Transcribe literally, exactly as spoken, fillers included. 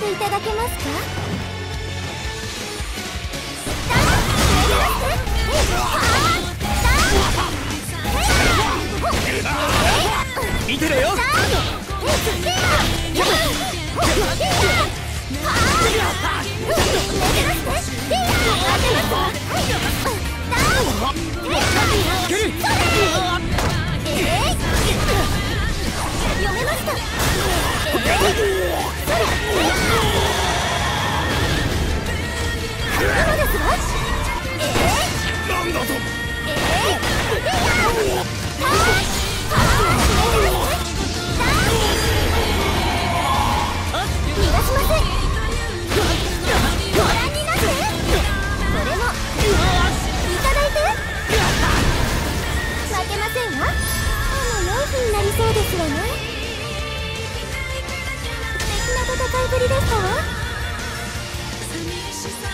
ていただけますか？ 見てるよ。 読めました。今ですわ。 なんだと。 逃がしません。ご覧になって。これもいただいて。負けませんわ。もうよんぷんになりそうですわね。素敵な戦いぶりでしたわ。